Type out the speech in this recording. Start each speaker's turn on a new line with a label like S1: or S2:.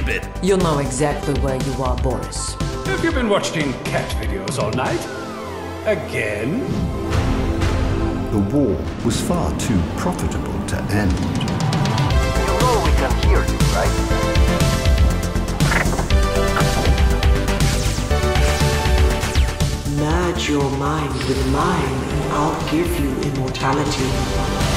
S1: bit.
S2: You'll know exactly where you are, Boris.
S3: Have you been watching cat videos all night? Again?
S4: The war was far too profitable to end.
S5: You know we can hear you, right?
S6: Merge your mind with mine, and I'll give you immortality.